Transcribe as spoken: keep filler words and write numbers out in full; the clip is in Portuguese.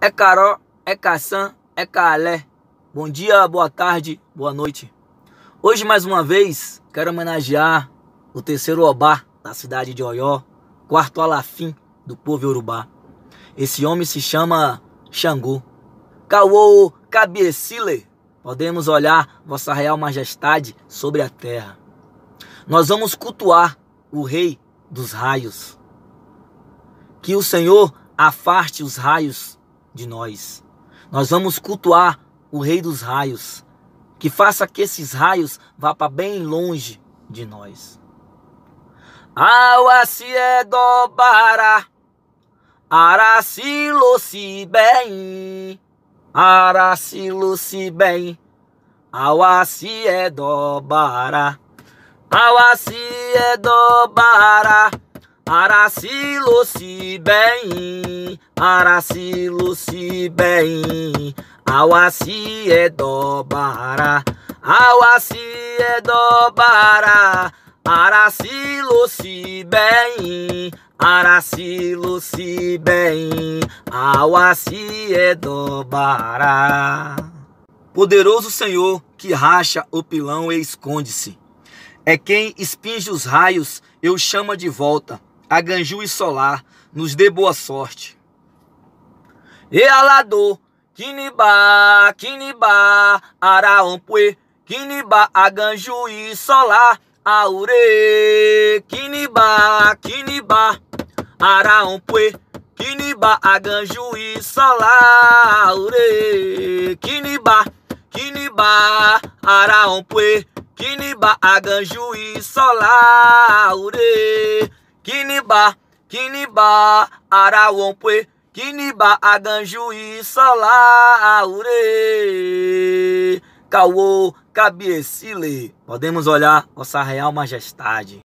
É Caró, é Caçã, é Calé. Bom dia, boa tarde, boa noite. Hoje, mais uma vez, quero homenagear o terceiro Obá da cidade de Oió, quarto Alafim do povo Yorubá. Esse homem se chama Xangô. Cauô Cabiecile, podemos olhar Vossa Real Majestade sobre a terra. Nós vamos cultuar o Rei dos Raios. Que o Senhor afaste os raios de nós. Nós vamos cultuar o Rei dos Raios. Que faça que esses raios vá para bem longe de nós. Awasié dobara, aracilo se bem, aracilo se bem, awasié dobara, awasié dobara, aracilo se bem, aracilo se bem, awasié dobara, awasié dobara, aracilo se bem, aracilo se bem, awasié dobara. Poderoso Senhor que racha o pilão e esconde-se, é quem espinge os raios, eu chamo de volta, a Ganju e Solar, nos dê boa sorte. E alador, Kinibá, Kinibá, Araompue, Kinibá, a Ganju e Solar, Aure, Kinibá, Kinibá, Araompue, Kinibá, a Ganju e Solar, Aure, Kinibá, Kinibá, Araompue, Kinibá, a Ganju e Solar, Aure, Kinibá, Kinibá, Araompue, Kinibá, a Ganju e Solar, Aure. Cauô Cabiecile, podemos olhar Vossa Real Majestade.